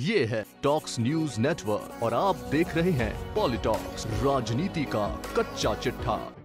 ये है talks news network और आप देख रहे हैं पॉलिटॉक्स, राजनीति का कच्चा चिट्ठा।